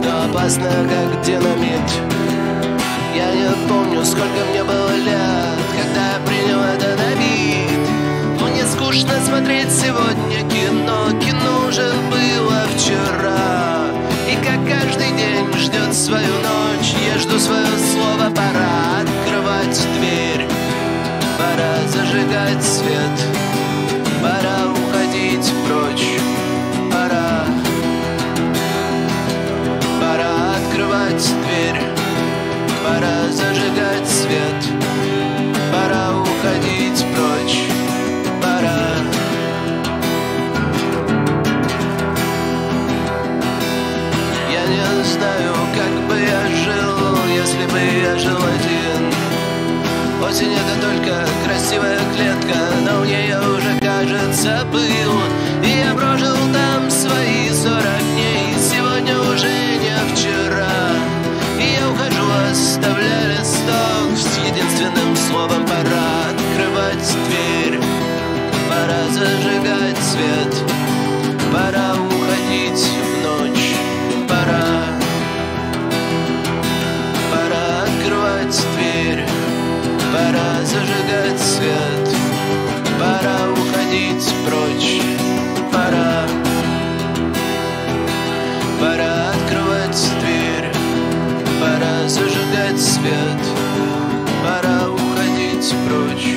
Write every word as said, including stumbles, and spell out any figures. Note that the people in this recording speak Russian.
но опасно, как динамит. Я не помню, сколько мне было лет, когда я принял это на вид. Мне скучно смотреть сегодня кино, кино уже было вчера. И как каждый день ждет свою ночь, я жду свое слово. Пора открывать дверь, пора зажигать свет, пора уходить прочь, пора. Пора открывать дверь, пора зажигать свет, пора уходить прочь, пора. Я не знаю, как бы я жил, если бы я жил один. Осень — это только красивая клетка, но в ней я уже, кажется, был. И я прожил там свои сорок дней, сегодня уже не вчера. И я ухожу, оставляя листок с единственным словом: пора открывать дверь, пора зажигать свет, пора уходить в ночь, пора. Пора открывать дверь, пора зажигать свет, пора уходить прочь, пора. Пора открывать дверь, пора зажигать свет, пора уходить прочь.